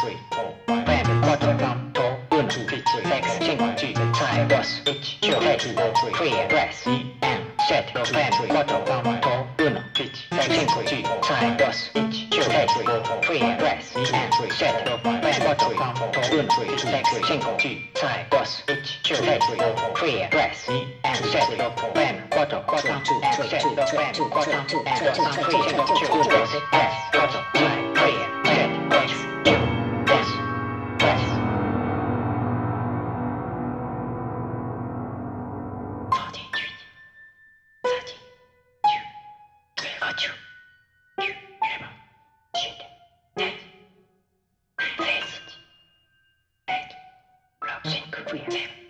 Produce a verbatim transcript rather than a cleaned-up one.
three, four, five. Bam, quattro, canto, uno, two, three, second, cinque, sei, dos, ich, two, two, three, three, press, E, M, set, bam, quattro, canto, uno, second, cinque, sei, dos, ich, two, three, press, E, M, set, bam, quattro, canto, uno, second, cinque, sei, dos, ich, two, three, press, E, M, set, bam, quattro, quattro, two, three, two, bam, quattro, two, and dos, three, cinque, two, dos, press, quattro, sei, three, set, dos, two, dos, press. forty-eight, thirty-two, twenty-two, eleven, ten, nine, eight, eight, cinq,